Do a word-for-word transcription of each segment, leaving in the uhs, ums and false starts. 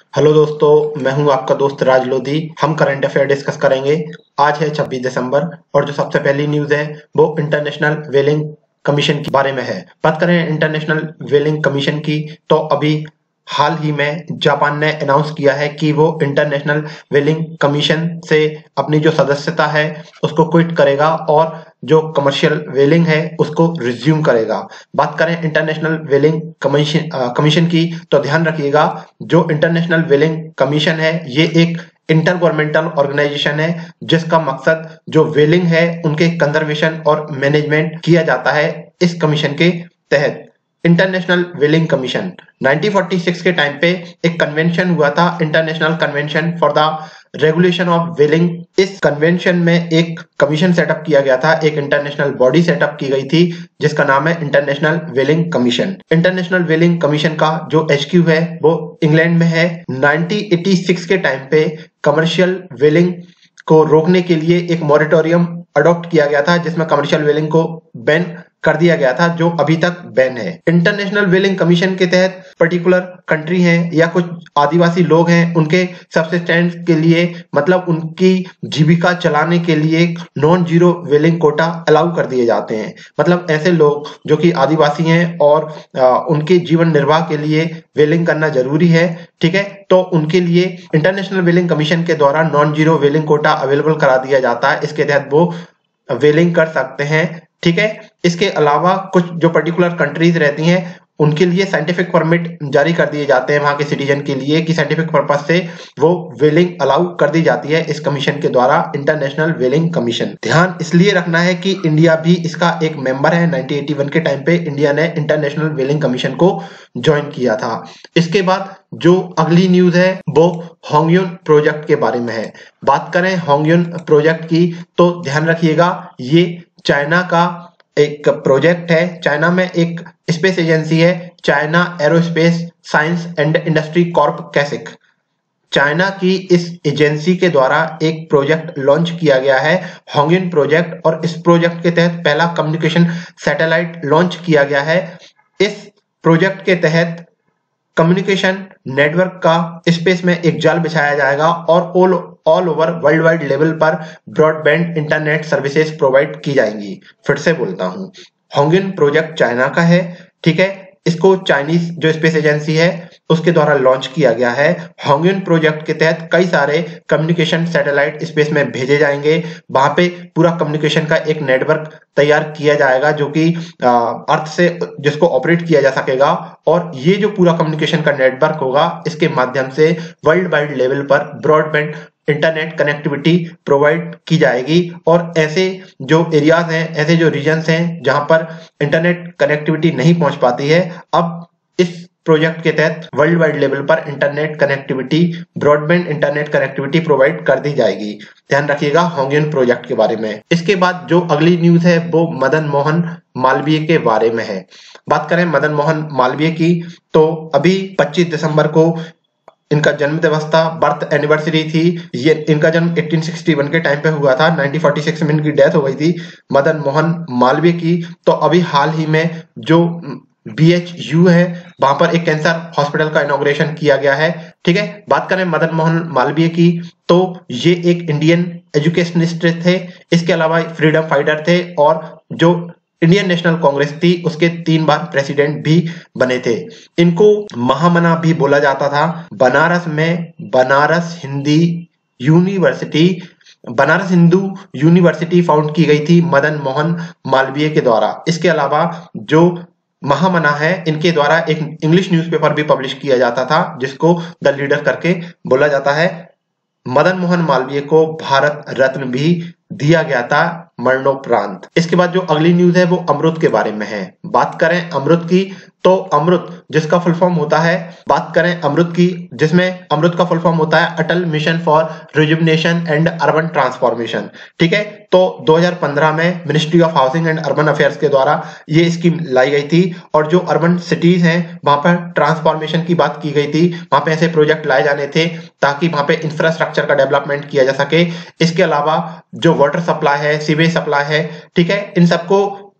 Hello दोस्तों, मैं हूं आपका दोस्त राज लोधी। हम करंट अफेयर डिस्कस करेंगे। आज है छब्बीस दिसंबर और जो सबसे पहली न्यूज है वो इंटरनेशनल व्हेलिंग कमीशन के बारे में है। बात करें इंटरनेशनल व्हेलिंग कमीशन की तो अभी हाल ही में जापान ने अनाउंस किया है कि वो इंटरनेशनल व्हेलिंग कमीशन से अपनी जो सदस्यता है उसको क्विट करेगा और जो कमर्शियल व्हेलिंग है उसको रिज्यूम करेगा। बात करें इंटरनेशनल व्हेलिंग कमीशन कमीशन की तो ध्यान रखिएगा, जो इंटरनेशनल व्हेलिंग कमीशन है ये एक इंटर गवर्नमेंटल ऑर्गेनाइजेशन है जिसका मकसद जो व्हेलिंग है उनके कंजर्वेशन और मैनेजमेंट किया जाता है। इस कमीशन के तहत International Whaling Commission nineteen forty six के टाइम पे एक कन्वेंशन हुआ था, International Convention for the Regulation of Whaling. इस कन्वेंशन में एक कमीशन सेटअप किया गया था, एक इंटरनेशनल बॉडी सेटअप की गई थी जिसका नाम है International Whaling Commission. International Whaling Commission का जो एचक्यू है वो इंग्लैंड में है। नाइनटीन एटी सिक्स के टाइम पे कमर्शियल व्हेलिंग को रोकने के लिए एक मॉरिटोरियम अडॉप्ट किया गया था जिसमें कमर्शियल व्हेलिंग को बैन कर दिया गया था, जो अभी तक बैन है। इंटरनेशनल व्हेलिंग कमीशन के तहत पर्टिकुलर कंट्री हैं या कुछ आदिवासी लोग हैं, उनके सब्सिस्टेंस के लिए मतलब उनकी जीविका चलाने के लिए non zero whaling quota allow कर दिए जाते हैं। मतलब ऐसे लोग जो कि आदिवासी हैं और आ, उनके जीवन निर्वाह के लिए व्हेलिंग करना जरूरी है, ठीक है, तो उनके लिए इंटरनेशनल व्हेलिंग कमीशन के द्वारा non zero whaling quota available करा दिया जाता है। इसके तहत वो व्हेलिंग कर सकते हैं, ठीक है। इसके अलावा कुछ जो पर्टिकुलर कंट्रीज रहती हैं उनके लिए साइंटिफिक परमिट जारी कर दिए जाते हैं वहां के सिटीजन के लिए कि साइंटिफिक पर्पस से वो व्हेलिंग अलाउ कर दी जाती है इस कमीशन के द्वारा, इंटरनेशनल व्हेलिंग कमीशन। ध्यान इसलिए रखना है कि इंडिया भी इसका एक मेंबर है। नाइनटीन एटी वन के टाइम पे इंडिया ने इंटरनेशनल व्हेलिंग कमीशन को ज्वाइन किया था। इसके बाद जो अगली न्यूज है वो होंगयुन प्रोजेक्ट के बारे में है। बात करें होंगयुन प्रोजेक्ट की तो ध्यान रखिएगा, ये चाइना का एक प्रोजेक्ट है। चाइना में एक स्पेस एजेंसी है, China Aerospace Science and Industry Corp कैसिक। चाइना की इस एजेंसी के द्वारा एक प्रोजेक्ट लॉन्च किया गया है, होंगयुन प्रोजेक्ट, और इस प्रोजेक्ट के तहत पहला कम्युनिकेशन सैटेलाइट लॉन्च किया गया है। इस प्रोजेक्ट के तहत कम्युनिकेशन नेटवर्क का स्पेस में एक जाल बिछाया जाएगा और all all over world wide level पर ब्रॉडबैंड इंटरनेट सर्विसेज प्रोवाइड की जाएंगी। फिर से बोलता हूं, होंगयुन प्रोजेक्ट चाइना का है, ठीक है। इसको चाइनीज जो स्पेस एजेंसी है उसके द्वारा लॉन्च किया गया है। होंगयुन प्रोजेक्ट के तहत कई सारे कम्युनिकेशन सैटेलाइट स्पेस में भेजे जाएंगे। वहां पे पूरा कम्युनिकेशन का एक नेटवर्क तैयार किया जाएगा जो कि अर्थ से जिसको ऑपरेट किया जा सकेगा, और ये जो पूरा कम्युनिकेशन का नेटवर्क होगा इसके माध्यम से वर्ल्ड वाइड लेवल पर ब्रॉडबैंड इंटरनेट कनेक्टिविटी प्रोवाइड की जाएगी। और ऐसे जो एरियाज हैं, ऐसे जो रीजन्स हैं जहां पर इंटरनेट कनेक्टिविटी नहीं पहुंच पाती है, अब इस प्रोजेक्ट के तहत वर्ल्ड वाइड लेवल पर internet connectivity, broadband internet connectivity provide कर दी जाएगी। ध्यान रखिएगा होंगयुन प्रोजेक्ट के बारे में। इसके बाद जो अगली न्यूज है वो मदन मोहन मालवीय के बारे में है। बात करें मदन मोहन मालवीय की तो अभी पच्चीस दिसंबर को इनका जन्म दिवस था, बर्थ एनिवर्सरी थी। ये इनका जन्म अठारह सौ इकसठ के टाइम पे हुआ था, नाइनटीन फोर्टी सिक्स में इनकी डेथ हो गई थी मदन मोहन मालवीय की। तो अभी हाल ही में जो बी एच यू है वहां पर एक कैंसर हॉस्पिटल का इनॉग्रेशन किया गया है, ठीक है। बात करें मदन मोहन मालवीय की तो ये एक इंडियन एजुकेशनिस्ट थे, इसके अलावा फ्रीडम फाइटर थे और जो इंडियन नेशनल कांग्रेस थी उसके तीन बार प्रेसिडेंट भी बने थे। इनको महामना भी बोला जाता था। बनारस में Banaras Hindi University Banaras Hindu University found की गई थी मदन मोहन मालवीय के द्वारा। इसके अलावा जो महामना है इनके द्वारा एक इंग्लिश न्यूज़पेपर भी पब्लिश किया जाता था जिसको द लीडर करके बोला जाता है। मदन मोहन मालवीय को भारत रत्न भी दिया गया था मरणोपरांत। इसके बाद जो अगली न्यूज है वो अमृत के बारे में है। बात करें अमृत की तो अमृत जिसका फुल फॉर्म होता है, बात करें अमृत की जिसमें अमृत का फुल फॉर्म होता है Atal Mission for Rejuvenation and Urban Transformation, ठीक है। तो दो हज़ार पंद्रह में Ministry of Housing and Urban Affairs के द्वारा ये स्कीम लाई गई थी और जो अर्बन सिटीज हैं वहां पर ट्रांसफॉर्मेशन की बात की गई थी। वहां पे ऐसे प्रोजेक्ट लाए जाने थे ताकि वहां पे इंफ्रास्ट्रक्चर का डेवलपमेंट किया जा सके। इसके अलावा जो वाटर सप्लाई है, सीवेज सप्लाई है, ठीक है, इन सबको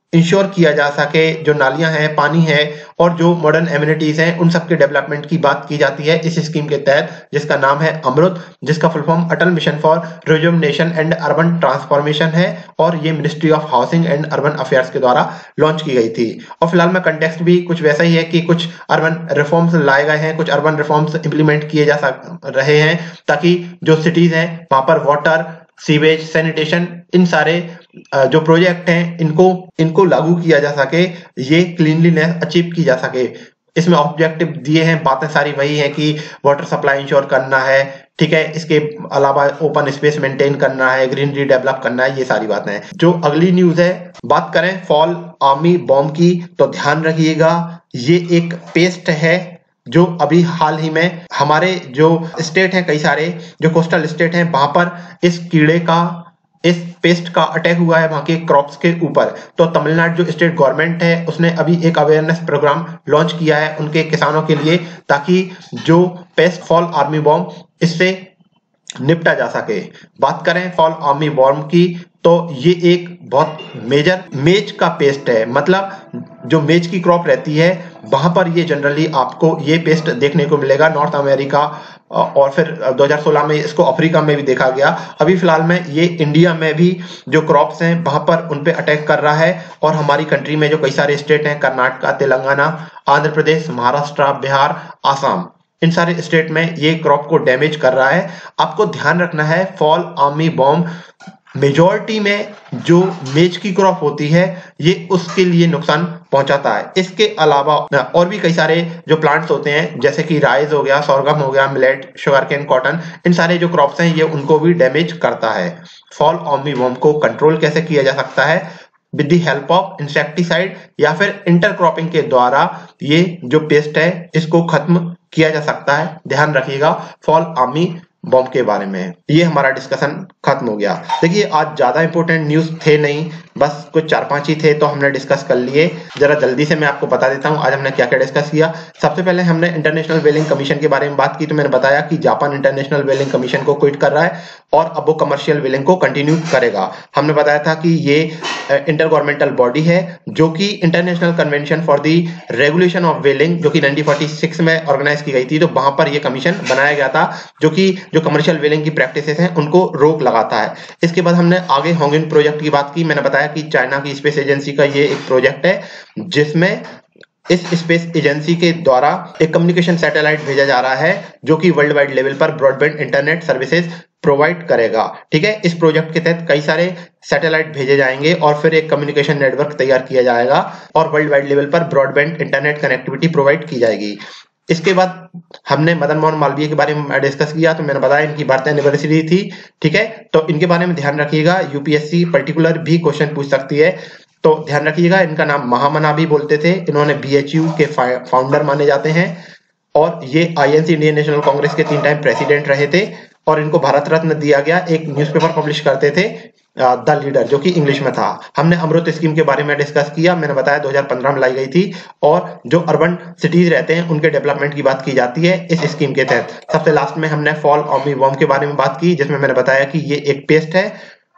इंश्योर किया जा सके, जो नालियां हैं, पानी है और जो मॉडर्न एमिनिटीज हैं, उन सबके डेवलपमेंट की बात की जाती है इस स्कीम के तहत, जिसका नाम है अमृत, जिसका full form Atal Mission for Rejuvenation and Urban Transformation है और ये Ministry of Housing and Urban Affairs के द्वारा लॉन्च की गई थी। और फिलहाल में कंटेक्स्ट भी कुछ वैसा ही है कि कुछ अर्बन रिफॉर्म्स लाए गए हैं, कुछ अर्बन रिफॉर्म्स इंप्लीमेंट किए जा रहे हैं ताकि जो सिटीज हैं वहां पर वाटर, सीवेज, सैनिटेशन, इन सारे जो प्रोजेक्ट हैं इनको इनको लागू किया जा सके, ये क्लीनलीनेस अचीव की जा सके। इसमें ऑब्जेक्टिव दिए हैं, बातें सारी वही हैं कि वाटर सप्लाई इंश्योर करना है, ठीक है, इसके अलावा ओपन स्पेस मेंटेन करना है, ग्रीनरी डेवलप करना है, ये सारी बातें हैं। जो अगली न्यूज है, बात करें फॉल आर्मी बॉम्ब की, तो ध्यान रखिएगा ये एक पेस्ट है जो अभी हाल ही में हमारे जो स्टेट हैं, कई सारे जो कोस्टल स्टेट हैं, वहां पर इस कीड़े का, इस पेस्ट का अटैक हुआ है वहां के क्रॉप्स के ऊपर। तो तमिलनाडु जो स्टेट गवर्नमेंट है उसने अभी एक अवेयरनेस प्रोग्राम लॉन्च किया है उनके किसानों के लिए, ताकि जो पेस्ट फॉल आर्मी बॉम्ब इससे निपटा जा सके। बात करें फॉल आर्मी बॉम्ब की, तो ये एक बहुत मेजर मेज का पेस्ट है, मतलब जो मेज की क्रॉप रहती है वहां पर ये जनरली आपको ये पेस्ट देखने को मिलेगा, नॉर्थ अमेरिका और फिर दो हज़ार सोलह में इसको अफ्रीका में भी देखा गया। अभी फिलहाल में ये इंडिया में भी जो क्रॉप्स हैं वहां पर उन पे अटैक कर रहा है और हमारी कंट्री में जो कई सारे स्टेट हैं, कर्नाटका, तेलंगाना, आंध्र प्रदेश, महाराष्ट्र, बिहार, आसाम, इन सारे स्टेट में ये क्रॉप को डैमेज कर रहा है। आपको ध्यान रखना है फॉल आर्मी बॉम्ब मेजॉरिटी में जो मेज की क्रॉप होती है ये उसके लिए नुकसान पहुंचाता है। इसके अलावा और भी कई सारे जो प्लांट्स होते हैं जैसे कि राइस हो गया, सोरगम हो गया, मिलेट, शुगरकेन, कॉटन, इन सारे जो क्रॉप्स हैं ये उनको भी डैमेज करता है। फॉल आर्मी बॉम्ब को कंट्रोल कैसे किया जा सकता है? With the help of insecticide या फिर इंटरक्रॉपिंग के द्वारा ये जो पेस्ट है इसको खत्म किया जा सकता है। ध्यान रखिएगा फॉल आर्मी बॉम्ब के बारे में। ये हमारा डिस्कशन खत्म हो गया। देखिए आज ज्यादा इंपॉर्टेंट न्यूज थे नहीं, बस कुछ चार पांच ही थे तो हमने डिस्कस कर लिए। जरा जल्दी से मैं आपको बता देता हूं आज हमने क्या क्या डिस्कस किया। सबसे पहले हमने इंटरनेशनल व्हेलिंग कमीशन के बारे में बात की, तो मैंने बताया कि जापान इंटरनेशनल व्हेलिंग कमीशन को क्विट कर रहा है और अब वो कमर्शियल व्हेलिंग को कंटिन्यू करेगा। हमने बताया था कि ये इंटर गवर्नमेंटल बॉडी है जो कि International Convention for the Regulation of Whaling जो कि नाइनटीन फोर्टी सिक्स में ऑर्गेनाइज की गई थी, तो वहां पर ये कमीशन बनाया गया था जो कि जो कमर्शियल व्हेलिंग की प्रैक्टिसेस हैं उनको रोक लगाता है। इसके बाद हमने आगे होंगिन प्रोजेक्ट की बात की। मैंने बताया कि चाइना की स्पेस एजेंसी का ये एक प्रोजेक्ट है जिसमें इस स्पेस एजेंसी के द्वारा एक कम्युनिकेशन सैटेलाइट भेजा जा रहा है जो कि वर्ल्ड वाइड लेवल पर ब्रॉडबैंड इंटरनेट सर्विसेज प्रोवाइड करेगा। ठीक है, इस प्रोजेक्ट के तहत कई सारे सैटेलाइट भेजे जाएंगे और फिर एक कम्युनिकेशन नेटवर्क तैयार किया जाएगा और वर्ल्ड वाइड लेवल पर ब्रॉडबैंड इंटरनेट कनेक्टिविटी प्रोवाइड की जाएगी। इसके बाद हमने मदन मोहन मालवीय के बारे में डिस्कस किया, तो मैंने बताया इनकी बर्थ एनिवर्सरी थी। ठीक है, तो इनके बारे में ध्यान रखिएगा, यूपीएससी पर्टिकुलर भी क्वेश्चन पूछ सकती है, तो ध्यान रखिएगा। इनका नाम महामना भी बोलते थे। इन्होंने बीएचयू के फाउंडर माने जाते हैं और ये आईएनसी इंडियन नेशनल कांग्रेस के तीन टाइम प्रेसिडेंट रहे थे और इनको भारत रत्न दिया गया। एक न्यूज़पेपर पब्लिश करते थे द लीडर जो कि इंग्लिश में था। हमने अमृत स्कीम के बारे में डिस्कस किया, मैंने बताया दो हज़ार पंद्रह में लाई गई थी और जो अर्बन सिटीज रहते हैं उनके डेवलपमेंट की बात की जाती है इस स्कीम के तहत। सबसे लास्ट में हमने फॉल आर्मी बॉम्ब के बारे में बात की जिसमें मैंने बताया कि ये एक पेस्ट है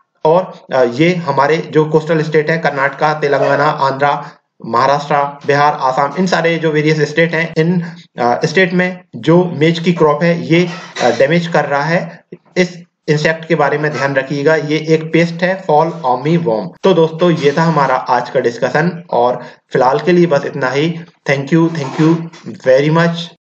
और ये हमारे जो कोस्टल स्टेट है कर्नाटका, तेलंगाना, आंध्रा, महाराष्ट्र, बिहार, आसाम, इन सारे जो वेरियस स्टेट हैं, इन स्टेट में जो मेज की क्रॉप है ये डैमेज कर रहा है। इस इंसेक्ट के बारे में ध्यान रखिएगा, ये एक पेस्ट है फॉल आर्मी बॉम्ब। तो दोस्तों ये था हमारा आज का डिस्कशन और फिलहाल के लिए बस इतना ही। Thank you thank you very much.